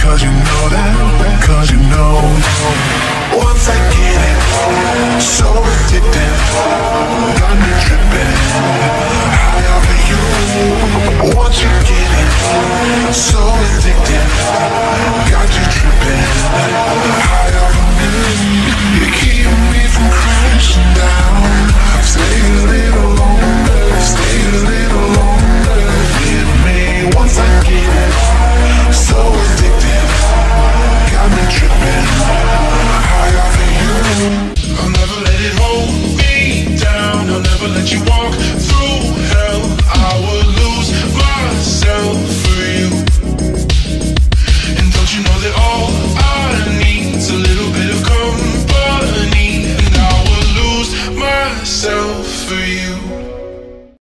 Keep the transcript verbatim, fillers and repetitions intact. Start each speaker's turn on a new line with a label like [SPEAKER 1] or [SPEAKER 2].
[SPEAKER 1] Cause you know that, cause you know. Once I get it, so addicted, got me tripping, high off of you. Once you get it, so